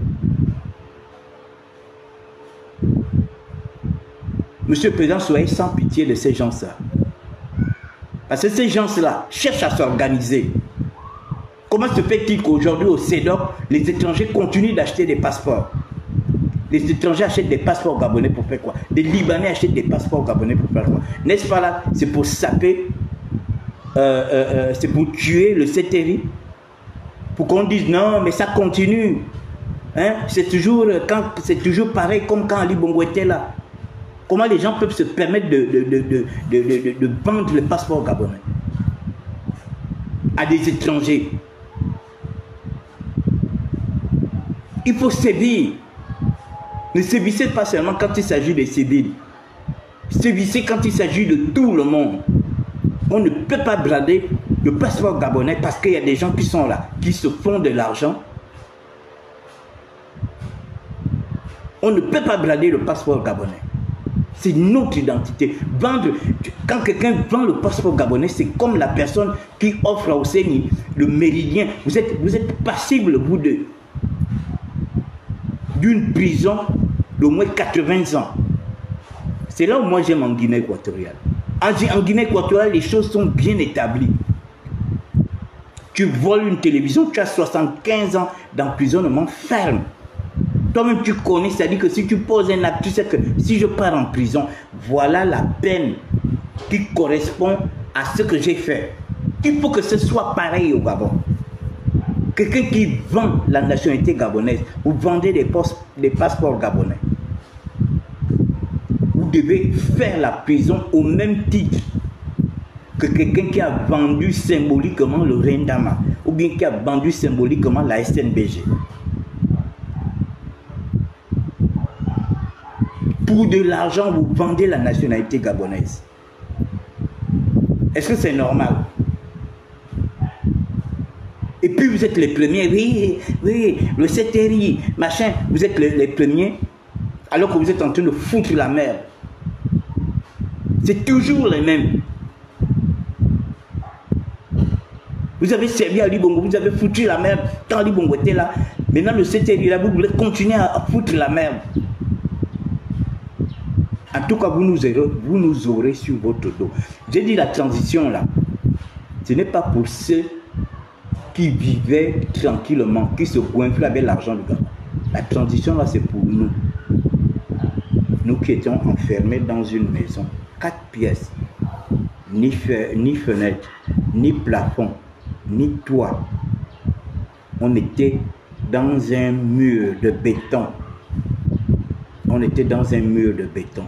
Monsieur le Président, soyez sans pitié de ces gens-là. Parce que ces gens-là cherchent à s'organiser. Comment se fait-il qu'aujourd'hui au CEDOC, les étrangers continuent d'acheter des passeports? Les étrangers achètent des passeports gabonais pour faire quoi? Les Libanais achètent des passeports gabonais pour faire quoi? N'est-ce pas là? C'est pour saper, c'est pour tuer le CTRI. Pour qu'on dise non, mais ça continue. Hein? C'est toujours pareil comme quand Ali Bongo était là. Comment les gens peuvent se permettre de vendre le passeport gabonais à des étrangers? Il faut sévir. Ne sévissez pas seulement quand il s'agit des civils. Sévissez quand il s'agit de tout le monde. On ne peut pas brader le passeport gabonais parce qu'il y a des gens qui sont là, qui se font de l'argent. On ne peut pas brader le passeport gabonais. C'est notre identité. Vendre, quand quelqu'un vend le passeport gabonais, c'est comme la personne qui offre à Ousseini le méridien. Vous êtes passible, vous deux, d'une prison d'au moins 80 ans. C'est là où moi j'aime en Guinée équatoriale. En Guinée équatoriale, les choses sont bien établies. Tu voles une télévision, tu as 75 ans d'emprisonnement ferme. Toi-même tu connais, c'est-à-dire que si tu poses un acte, tu sais que si je pars en prison, voilà la peine qui correspond à ce que j'ai fait. Il faut que ce soit pareil au Gabon. Quelqu'un qui vend la nationalité gabonaise, vous vendez des passeports gabonais. Vous devez faire la prison au même titre que quelqu'un qui a vendu symboliquement le Rendama ou bien qui a vendu symboliquement la SNBG. Pour de l'argent, vous vendez la nationalité gabonaise. Est-ce que c'est normal? Et puis vous êtes les premiers, oui, le CTRI, machin, vous êtes les premiers, alors que vous êtes en train de foutre la merde. C'est toujours les mêmes. Vous avez servi à Ali Bongo, vous avez foutu la merde quand Ali Bongo était là. Maintenant le CTRI là, vous voulez continuer à foutre la merde. En tout cas, vous nous aurez sur votre dos. J'ai dit la transition là, ce n'est pas pour ceux qui vivaient tranquillement, qui se goinflaient avec l'argent du Gabon. La transition là, c'est pour nous. Nous qui étions enfermés dans une maison, 4 pièces, ni fenêtre, ni plafond, ni toit. On était dans un mur de béton. On était dans un mur de béton.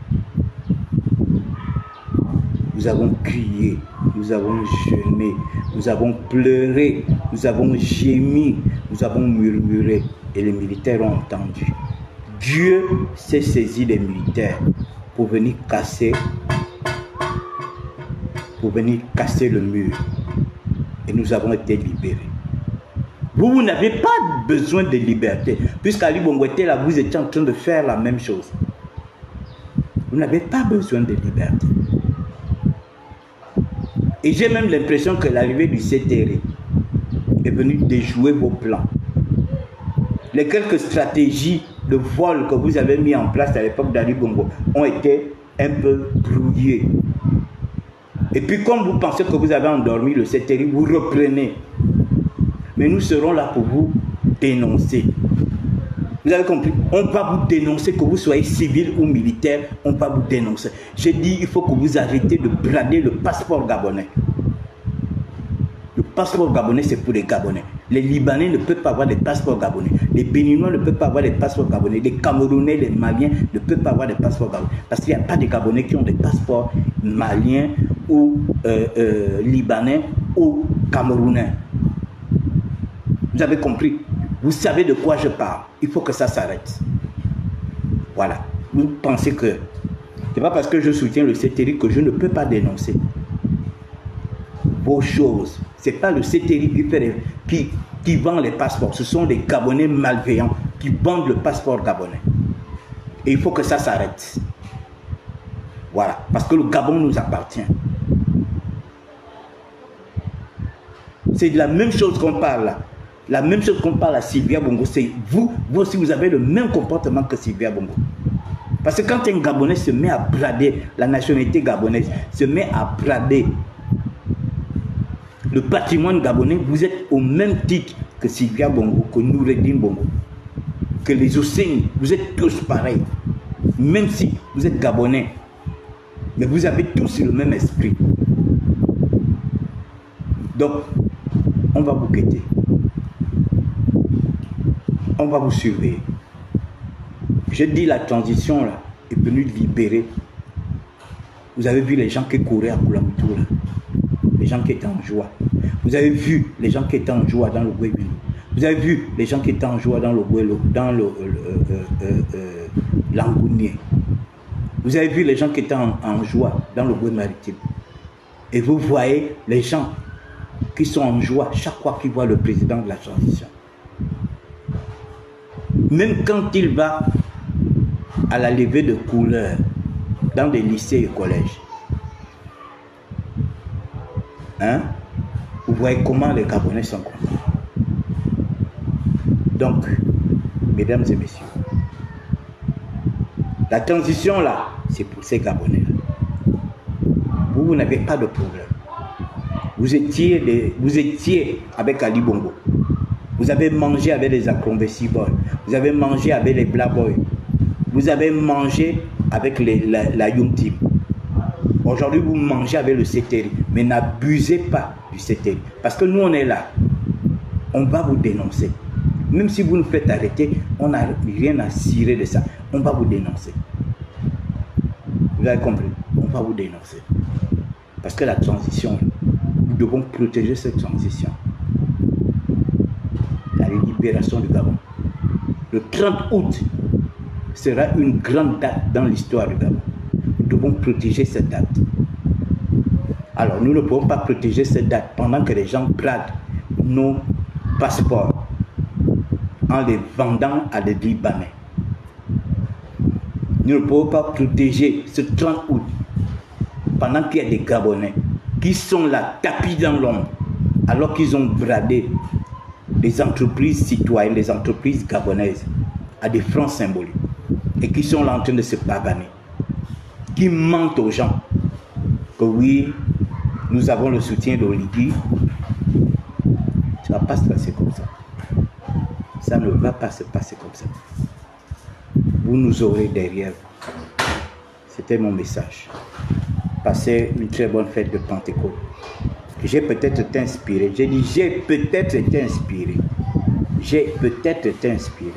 Nous avons crié, nous avons jeûné, nous avons pleuré, nous avons gémi, nous avons murmuré et les militaires ont entendu. Dieu s'est saisi des militaires pour venir casser le mur et nous avons été libérés. Vous n'avez pas besoin de liberté. Puisqu'Ali Bongo était là, vous étiez en train de faire la même chose. Vous n'avez pas besoin de liberté. Et j'ai même l'impression que l'arrivée du CTRI est venue déjouer vos plans. Les quelques stratégies de vol que vous avez mis en place à l'époque d'Ali Bongo ont été un peu brouillées. Et puis comme vous pensez que vous avez endormi le CTRI, vous reprenez. Mais nous serons là pour vous dénoncer. Vous avez compris? On va vous dénoncer, que vous soyez civil ou militaire, on va vous dénoncer. J'ai dit, il faut que vous arrêtez de brader le passeport gabonais. Le passeport gabonais, c'est pour les Gabonais. Les Libanais ne peuvent pas avoir des passeports gabonais. Les Béninois ne peuvent pas avoir des passeports gabonais. Les Camerounais, les Maliens ne peuvent pas avoir des passeports gabonais. Parce qu'il n'y a pas de Gabonais qui ont des passeports maliens ou libanais ou camerounais. Vous avez compris? Vous savez de quoi je parle. Il faut que ça s'arrête. Voilà. Vous pensez que c'est pas parce que je soutiens le CTRI que je ne peux pas dénoncer vos choses. C'est pas le CTRI qui vend les passeports. Ce sont des Gabonais malveillants qui vendent le passeport gabonais. Et il faut que ça s'arrête. Voilà. Parce que le Gabon nous appartient. C'est de la même chose qu'on parle là. La même chose qu'on parle à Sylvia Bongo, c'est vous aussi vous avez le même comportement que Sylvia Bongo. Parce que quand un Gabonais se met à brader la nationalité gabonaise, se met à brader le patrimoine gabonais, vous êtes au même titre que Sylvia Bongo, que Noureddin Bongo, que les Ousseini, vous êtes tous pareils. Même si vous êtes Gabonais, mais vous avez tous le même esprit. Donc, on va vous guetter. On va vous surveiller. Je dis la transition là est venue libérer. Vous avez vu les gens qui couraient à Koulamoutou là. Les gens qui étaient en joie. Vous avez vu les gens qui étaient en joie dans le Guébino. Vous avez vu les gens qui étaient en joie dans le Guélo, dans l'Angounier. Vous avez vu les gens qui étaient en joie dans le Gué maritime. Et vous voyez les gens qui sont en joie chaque fois qu'ils voient le président de la transition. Même quand il va à la levée de couleur, dans des lycées et collèges. Hein? Vous voyez comment les Gabonais sont contents. Donc, mesdames et messieurs, la transition là, c'est pour ces Gabonais-là. Vous n'avez pas de problème. Vous étiez avec Ali Bongo. Vous avez mangé avec les Akombesi Boys. Vous avez mangé avec les Black Boys. Vous avez mangé avec la Young Team. Aujourd'hui, vous mangez avec le CTRI. Mais n'abusez pas du CTRI. Parce que nous, on est là. On va vous dénoncer. Même si vous nous faites arrêter, on n'a rien à cirer de ça. On va vous dénoncer. Vous avez compris? On va vous dénoncer. Parce que la transition, nous devons protéger cette transition. La libération du Gabon. Le 30 août sera une grande date dans l'histoire du Gabon. Nous devons protéger cette date. Alors, nous ne pouvons pas protéger cette date pendant que les gens bradent nos passeports en les vendant à des Libanais. Nous ne pouvons pas protéger ce 30 août pendant qu'il y a des Gabonais qui sont là, tapis dans l'ombre, alors qu'ils ont bradé les entreprises citoyennes, les entreprises gabonaises à des francs symboliques et qui sont là en train de se pavaner, qui mentent aux gens que oui, nous avons le soutien d'Oligui. Ça ne va pas se passer comme ça. Ça ne va pas se passer comme ça. Vous nous aurez derrière vous. C'était mon message. Passez une très bonne fête de Pentecôte. J'ai peut-être été inspiré. J'ai dit j'ai peut-être été inspiré. J'ai peut-être été inspiré.